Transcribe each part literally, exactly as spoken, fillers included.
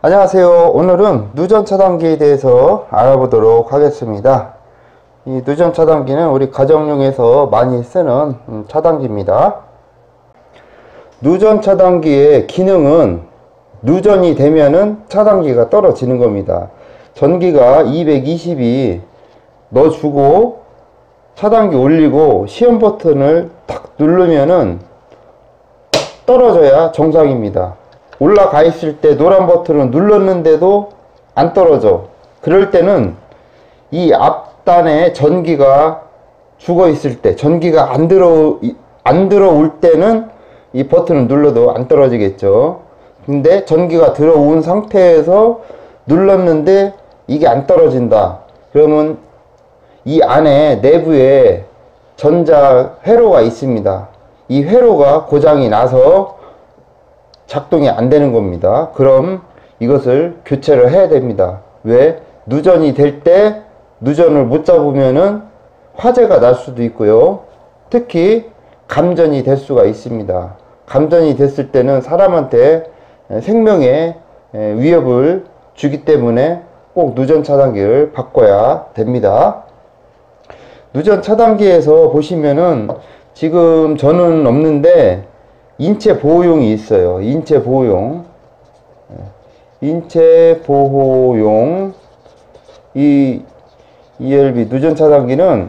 안녕하세요. 오늘은 누전 차단기에 대해서 알아보도록 하겠습니다. 이 누전 차단기는 우리 가정용에서 많이 쓰는 차단기입니다. 누전 차단기의 기능은 누전이 되면은 차단기가 떨어지는 겁니다. 전기가 이백이십이 넣어주고 차단기 올리고 시험 버튼을 탁 누르면은 떨어져야 정상입니다. 올라가 있을 때 노란 버튼을 눌렀는데도 안 떨어져. 그럴 때는 이 앞단에 전기가 죽어 있을 때, 전기가 안 들어 안 들어올 때는 이 버튼을 눌러도 안 떨어지겠죠. 근데 전기가 들어온 상태에서 눌렀는데 이게 안 떨어진다. 그러면 이 안에 내부에 전자 회로가 있습니다. 이 회로가 고장이 나서 작동이 안 되는 겁니다. 그럼 이것을 교체를 해야 됩니다. 왜? 누전이 될 때 누전을 못 잡으면은 화재가 날 수도 있고요. 특히 감전이 될 수가 있습니다. 감전이 됐을 때는 사람한테 생명에 위협을 주기 때문에 꼭 누전 차단기를 바꿔야 됩니다. 누전 차단기에서 보시면은 지금 저는 없는데 인체 보호용이 있어요. 인체 보호용. 인체 보호용 이 이엘비 누전 차단기는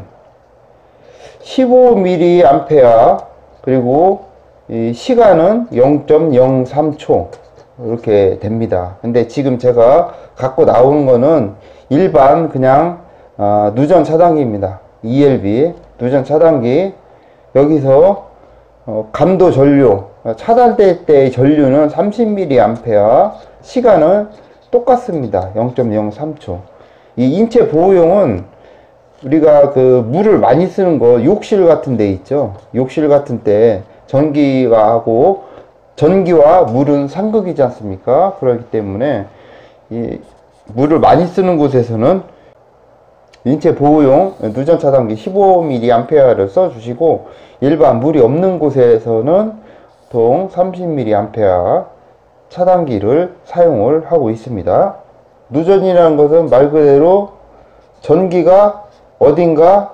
십오 밀리앰페어 그리고 이 시간은 영 점 영삼 초 이렇게 됩니다. 근데 지금 제가 갖고 나오는 거는 일반 그냥 어, 누전 차단기입니다. 이엘비 누전 차단기. 여기서 어, 감도 전류, 차단될 때의 전류는 삼십 밀리앰페어, 시간은 똑같습니다. 영 점 영삼 초. 이 인체 보호용은 우리가 그 물을 많이 쓰는 거 욕실 같은 데 있죠. 욕실 같은 때 전기가 하고 전기와 물은 상극이지 않습니까? 그렇기 때문에 이 물을 많이 쓰는 곳에서는 인체 보호용 누전 차단기 십오 밀리앰페어를 써 주시고 일반 물이 없는 곳에서는 보통 삼십 밀리앰페어 차단기를 사용을 하고 있습니다. 누전이라는 것은 말 그대로 전기가 어딘가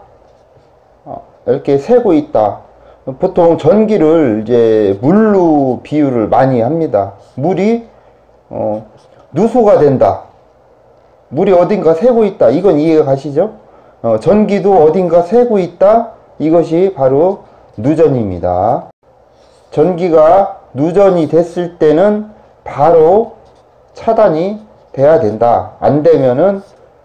이렇게 새고 있다. 보통 전기를 이제 물로 비유를 많이 합니다. 물이 어, 누수가 된다. 물이 어딘가 새고 있다. 이건 이해가 가시죠? 어, 전기도 어딘가 새고 있다. 이것이 바로 누전입니다. 전기가 누전이 됐을 때는 바로 차단이 돼야 된다. 안 되면은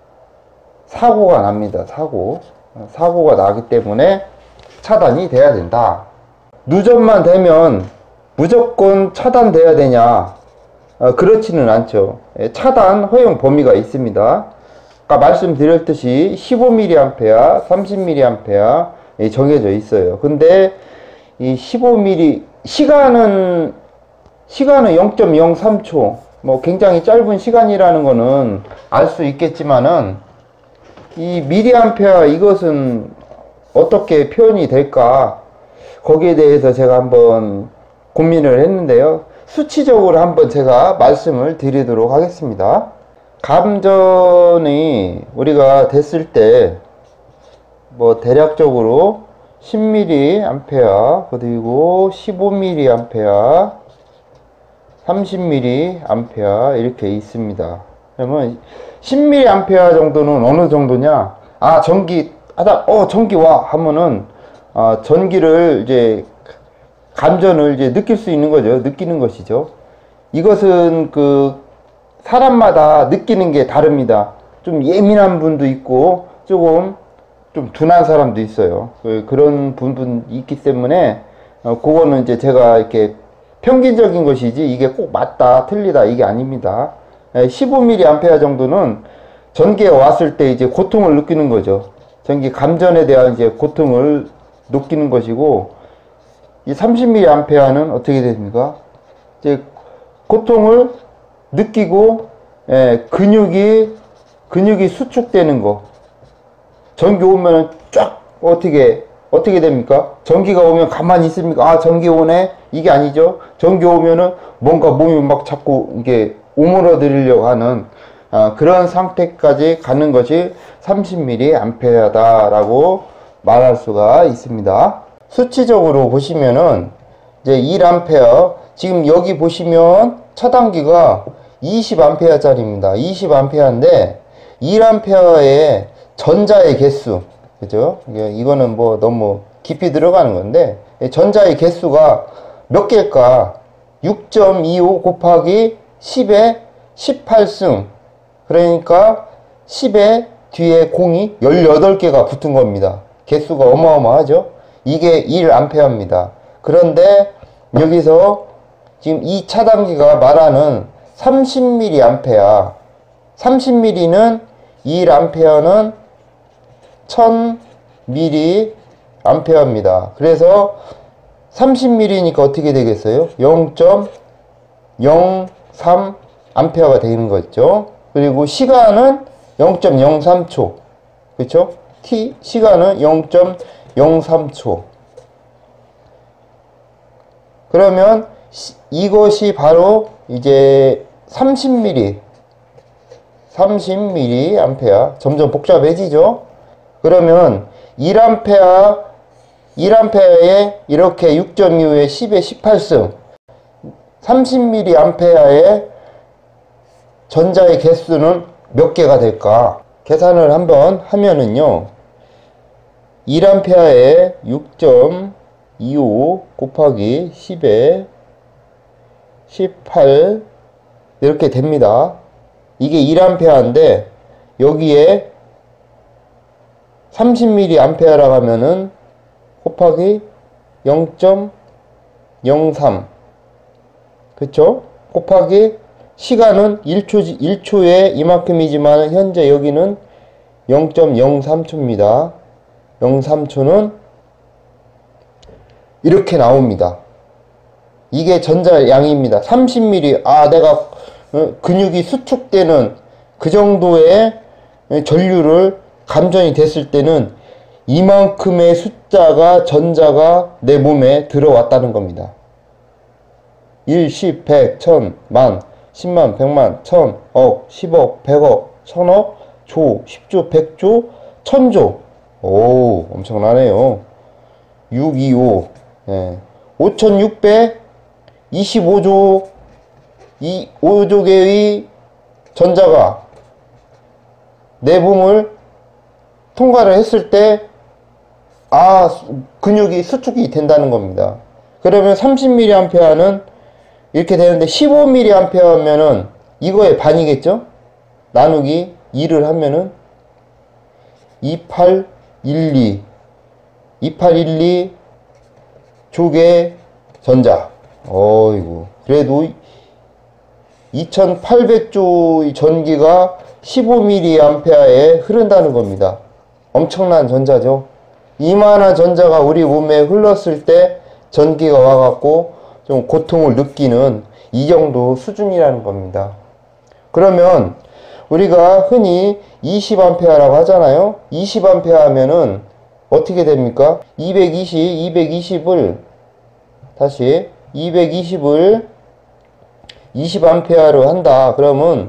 사고가 납니다. 사고. 사고가 나기 때문에 차단이 돼야 된다. 누전만 되면 무조건 차단돼야 되냐? 어, 그렇지는 않죠. 차단 허용 범위가 있습니다. 아까 말씀드렸듯이 십오 밀리앰페어, 삼십 밀리앰페어 정해져 있어요. 근데 이 십오 밀리앰페어 시간은 시간은 영 점 영삼 초. 뭐 굉장히 짧은 시간이라는 거는 알 수 있겠지만은 이 밀리앰페어 이것은 어떻게 표현이 될까? 거기에 대해서 제가 한번 고민을 했는데요. 수치적으로 한번 제가 말씀을 드리도록 하겠습니다. 감전이 우리가 됐을 때 뭐 대략적으로 십 밀리앰페어 그리고 십오 밀리앰페어 삼십 밀리앰페어 이렇게 있습니다. 그러면 십 밀리앰페어 정도는 어느 정도냐? 아 전기 하다 어 전기 와 하면은 아, 전기를 이제 감전을 이제 느낄 수 있는 거죠. 느끼는 것이죠. 이것은 그 사람마다 느끼는 게 다릅니다. 좀 예민한 분도 있고 조금 좀 둔한 사람도 있어요. 그, 그런 분분 있기 때문에 어, 그거는 이제 제가 이렇게 평균적인 것이지 이게 꼭 맞다 틀리다 이게 아닙니다. 십오 밀리앰페어 정도는 전기에 왔을 때 이제 고통을 느끼는 거죠. 전기 감전에 대한 이제 고통을 느끼는 것이고 이 삼십 밀리앰페어는 어떻게 됩니까? 이제 고통을 느끼고 예, 근육이 근육이 수축되는 거. 전기 오면 쫙 어떻게 어떻게 됩니까? 전기가 오면 가만히 있습니까? 아 전기 오네? 이게 아니죠. 전기 오면은 뭔가 몸이 막 자꾸 이게 오므러 드리려고 하는 어, 그런 상태까지 가는 것이 삼십 밀리앰페어다 라고 말할 수가 있습니다. 수치적으로 보시면은 이제 일 암페어, 지금 여기 보시면 차단기가 이십 암페어 짜리입니다. 이십 암페어인데 일 암페어의 전자의 개수, 그죠? 이거는 뭐 너무 깊이 들어가는 건데 전자의 개수가 몇 개일까? 육 점 이오 곱하기 십의 십팔 승, 그러니까 십의 뒤에 공이 열여덟 개가 붙은 겁니다. 개수가 어마어마하죠? 이게 일 암페어입니다. 그런데 여기서 지금 이 차단기가 말하는 삼십 밀리앰페어, 삼십 밀리는 일 암페어는 천 밀리앰페어입니다. 그래서 삼십 밀리니까 어떻게 되겠어요? 영 점 영삼 암페어가 되는 거죠. 그리고 시간은 영 점 영삼 초, 그렇죠? t 시간은 영 점 영삼 초. 그러면 이것이 바로 이제 삼십 밀리, 삼십 밀리앰페어. 점점 복잡해지죠? 그러면 일 암페어, 일 암페어에 이렇게 육 점 이오에 십의 십팔 승, 삼십 밀리앰페어의 전자의 개수는 몇 개가 될까? 계산을 한번 하면은요, 일 암페어에 육 점 이오 곱하기 십의 십팔 이렇게 됩니다. 이게 일 암페어인데 여기에 삼십 밀리앰페어라고 하면은 곱하기 영 점 영삼, 그쵸? 곱하기 시간은 일 초, 일 초에 이만큼이지만 현재 여기는 영 점 영삼 초입니다. 영삼 초는 이렇게 나옵니다. 이게 전자 양입니다. 삼십 밀리, 아 내가 근육이 수축되는 그 정도의 전류를 감전이 됐을 때는 이만큼의 숫자가, 전자가 내 몸에 들어왔다는 겁니다. 일, 십, 백, 천, 만, 십만, 백만, 천, 억, 십억, 백억, 천억, 조, 십조, 백조, 천조. 오, 엄청나네요. 육백이십오, 예. 오천육백이십오 조, 이 오 조 개의 전자가 내 몸을 통과를 했을 때, 아, 근육이 수축이 된다는 겁니다. 그러면 삼십 밀리앰페어는 이렇게 되는데 십오 밀리앰페어면은 이거의 반이겠죠? 나누기 이를 하면은 이천팔백십이, 이천팔백십이 조개 전자. 어이구, 그래도 이천팔백 조의 전기가 십오 밀리앰페어에 흐른다는 겁니다. 엄청난 전자죠. 이만한 전자가 우리 몸에 흘렀을 때 전기가 와갖고 좀 고통을 느끼는 이 정도 수준이라는 겁니다. 그러면 우리가 흔히 이십 암페어라고 하잖아요. 이십 암페어 하면은 어떻게 됩니까? 이백이십, 이백이십을 다시 이백이십을 이십 암페어로 한다. 그러면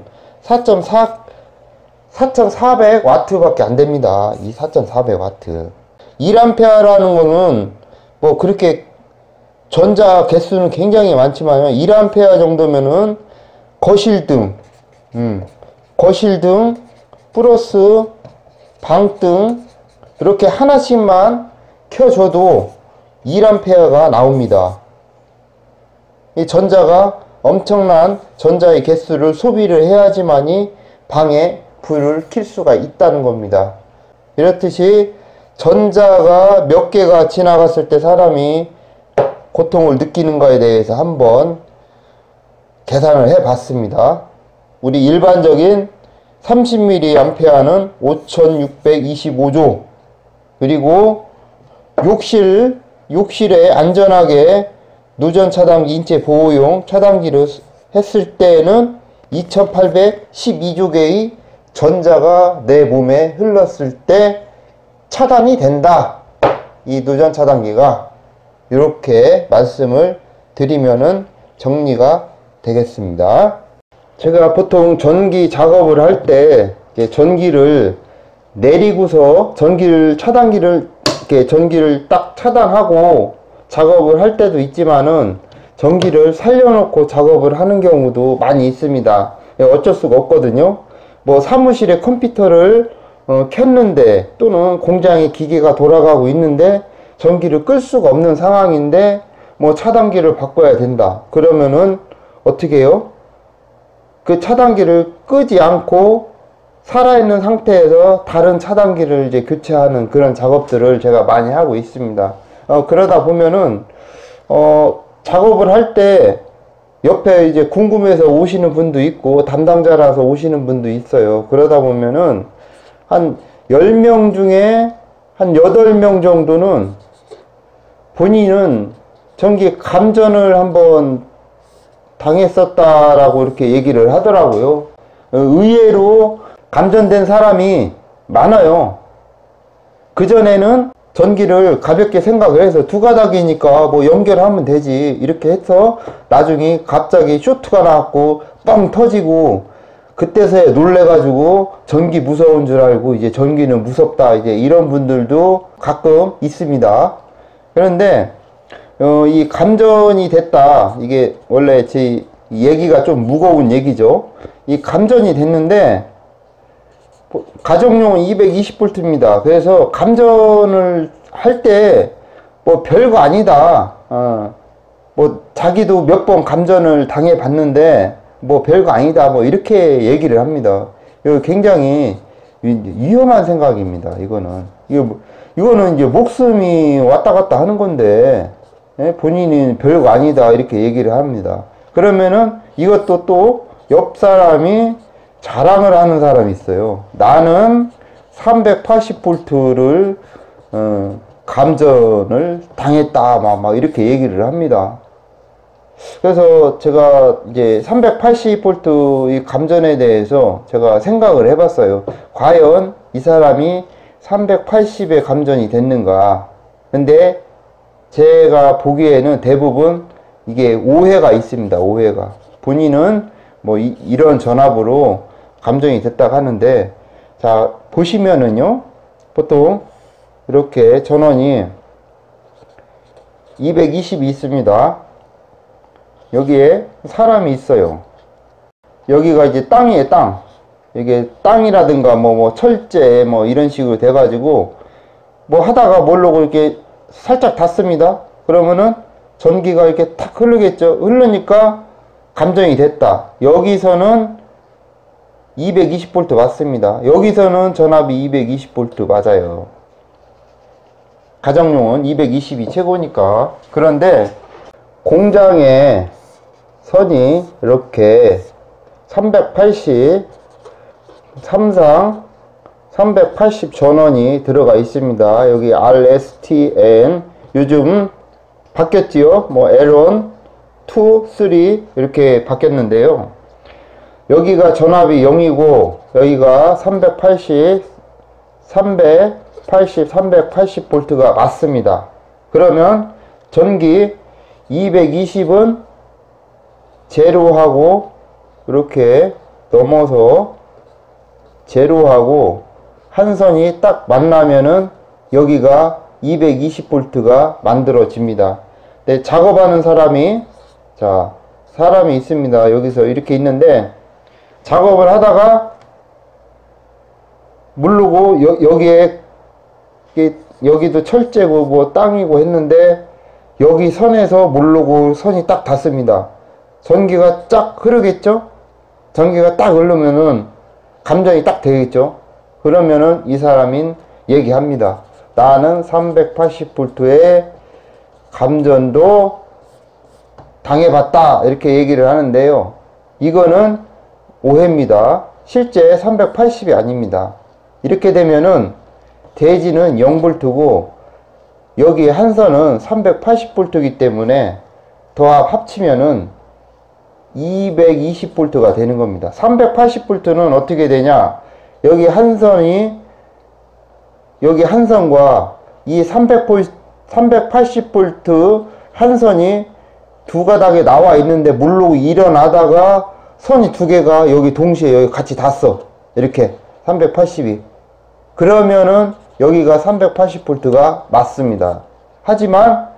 사천사백 와트 밖에 안 됩니다. 이 사천사백 와트. 일 암페어라는 거는 뭐 그렇게 전자 개수는 굉장히 많지만 일 암페어 정도면은 거실등, 음, 거실등 플러스 방등 이렇게 하나씩만 켜줘도 일 암페어가 나옵니다. 이 전자가 엄청난 전자의 개수를 소비를 해야지만이 방에 불을 켤 수가 있다는 겁니다. 이렇듯이 전자가 몇 개가 지나갔을 때 사람이 고통을 느끼는가에 대해서 한번 계산을 해 봤습니다. 우리 일반적인 삼십 밀리앰페어는 오천육백이십오 조, 그리고 욕실, 욕실에 안전하게 누전 차단기, 인체 보호용 차단기를 했을 때는 이천팔백십이 조 개의 전자가 내 몸에 흘렀을 때 차단이 된다. 이 누전 차단기가 이렇게 말씀을 드리면은 정리가 되겠습니다. 제가 보통 전기 작업을 할 때 전기를 내리고서 전기를 차단기를 이렇게 전기를 딱 차단하고 작업을 할 때도 있지만은 전기를 살려놓고 작업을 하는 경우도 많이 있습니다. 어쩔 수가 없거든요. 뭐 사무실에 컴퓨터를 어, 켰는데 또는 공장에 기계가 돌아가고 있는데 전기를 끌 수가 없는 상황인데 뭐 차단기를 바꿔야 된다. 그러면은 어떻게 해요? 그 차단기를 끄지 않고 살아있는 상태에서 다른 차단기를 이제 교체하는 그런 작업들을 제가 많이 하고 있습니다. 어, 그러다 보면은 어, 작업을 할 때 옆에 이제 궁금해서 오시는 분도 있고 담당자라서 오시는 분도 있어요. 그러다 보면은 한 열 명 중에 한 여덟 명 정도는 본인은 전기 감전을 한번 당했었다라고 이렇게 얘기를 하더라고요. 의외로 감전된 사람이 많아요. 그전에는 전기를 가볍게 생각을 해서 두 가닥이니까 뭐 연결하면 되지 이렇게 해서 나중에 갑자기 쇼트가 나왔고 뻥 터지고 그때서야 놀래가지고 전기 무서운 줄 알고 이제 전기는 무섭다 이제 이런 분들도 가끔 있습니다. 그런데 어, 이 감전이 됐다. 이게 원래 제 얘기가 좀 무거운 얘기죠. 이 감전이 됐는데 가정용은 이백이십 볼트입니다. 그래서 감전을 할 때 뭐 별거 아니다. 어, 뭐 자기도 몇 번 감전을 당해 봤는데 뭐 별거 아니다. 뭐 이렇게 얘기를 합니다. 이거 굉장히 위험한 생각입니다. 이거는 이거 이거는 이제 목숨이 왔다 갔다 하는 건데 예? 본인이 별거 아니다 이렇게 얘기를 합니다. 그러면은 이것도 또 옆 사람이 자랑을 하는 사람이 있어요. 나는 삼백팔십 볼트를 어, 감전을 당했다 막, 막 이렇게 얘기를 합니다. 그래서 제가 이제 삼백팔십 볼트 이 감전에 대해서 제가 생각을 해봤어요. 과연 이 사람이 삼백팔십의 감전이 됐는가. 근데 제가 보기에는 대부분 이게 오해가 있습니다. 오해가. 본인은 뭐 이, 이런 전압으로 감전이 됐다고 하는데, 자 보시면은요 보통 이렇게 전원이 이백이십이 있습니다. 여기에 사람이 있어요. 여기가 이제 땅이에요. 땅. 이게 땅이라든가 뭐, 뭐 철제 뭐 이런 식으로 돼 가지고 뭐 하다가 모르고 이렇게 살짝 닿습니다. 그러면은 전기가 이렇게 탁 흐르겠죠. 흐르니까 감전이 됐다. 여기서는 이백이십 볼트 맞습니다. 여기서는 전압이 이백이십 볼트 맞아요. 가정용은 이백이십이 최고니까. 그런데 공장에 선이 이렇게 삼백팔십 삼상 삼백팔십 전원이 들어가 있습니다. 여기 알에스티엔 요즘 바뀌었지요. 뭐 엘원, 투, 쓰리 이렇게 바뀌었는데요. 여기가 전압이 영이고 여기가 삼백팔십, 삼백팔십, 삼백팔십 볼트가 맞습니다. 그러면 전기 이백이십은 제로하고 이렇게 넘어서 제로하고 한 선이 딱 만나면은 여기가 이백이십 볼트가 만들어집니다. 네, 작업하는 사람이 자 사람이 있습니다. 여기서 이렇게 있는데 작업을 하다가 모르고 여, 여기에 여기도 철제고 뭐 땅이고 했는데 여기 선에서 모르고 선이 딱 닿습니다. 전기가 쫙 흐르겠죠? 전기가 딱 흐르면은 감전이 딱 되겠죠? 그러면은 이 사람인 얘기합니다. 나는 삼백팔십 볼트의 감전도 당해봤다 이렇게 얘기를 하는데요. 이거는 오해입니다. 실제 삼백팔십이 아닙니다. 이렇게 되면은 대지는 영 볼트고 여기 한 선은 삼백팔십 볼트이기 때문에 더합 합치면은 이백이십 볼트가 되는 겁니다. 삼백팔십 볼트는 어떻게 되냐? 여기 한 선이 여기 한 선과 이 삼백팔십 볼트 한 선이 두 가닥에 나와 있는데 모르고 일어나다가 선이 두 개가 여기 동시에 여기 같이 닿았어. 이렇게 삼백팔십이. 그러면은 여기가 삼백팔십 볼트가 맞습니다. 하지만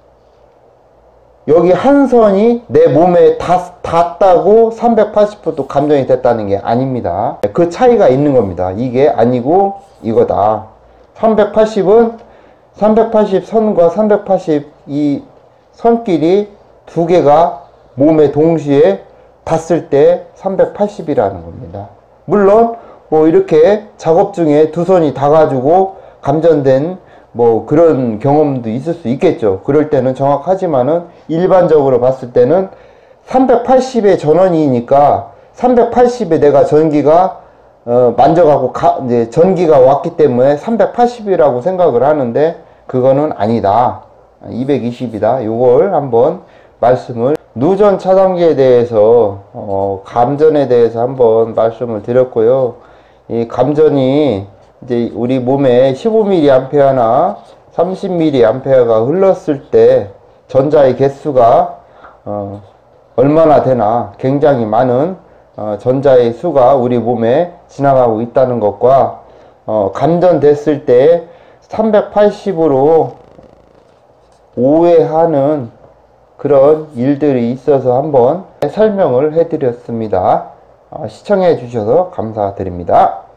여기 한 선이 내 몸에 닿, 닿았다고 삼백팔십 볼트 감정이 됐다는 게 아닙니다. 그 차이가 있는 겁니다. 이게 아니고 이거다. 삼백팔십은 삼백팔십 선과 삼백팔십 이 선끼리 두 개가 몸에 동시에 닿았을 때 삼백팔십이라는 겁니다. 물론 뭐 이렇게 작업 중에 두 손이 닿아가지고 감전된 뭐 그런 경험도 있을 수 있겠죠. 그럴 때는 정확하지만은 일반적으로 봤을 때는 삼백팔십의 전원이니까 삼백팔십에 내가 전기가 어 만져가고 가, 이제 전기가 왔기 때문에 삼백팔십이라고 생각을 하는데 그거는 아니다. 이백이십이다. 요걸 한번 말씀을, 누전 차단기에 대해서 어 감전에 대해서 한번 말씀을 드렸고요. 이 감전이 이제 우리 몸에 십오 밀리암페어나 삼십 밀리암페어가 흘렀을 때 전자의 개수가 어 얼마나 되나, 굉장히 많은 어 전자의 수가 우리 몸에 지나가고 있다는 것과 어 감전됐을 때 삼백팔십으로 오해하는 그런 일들이 있어서 한번 설명을 해드렸습니다. 어 시청해 주셔서 감사드립니다.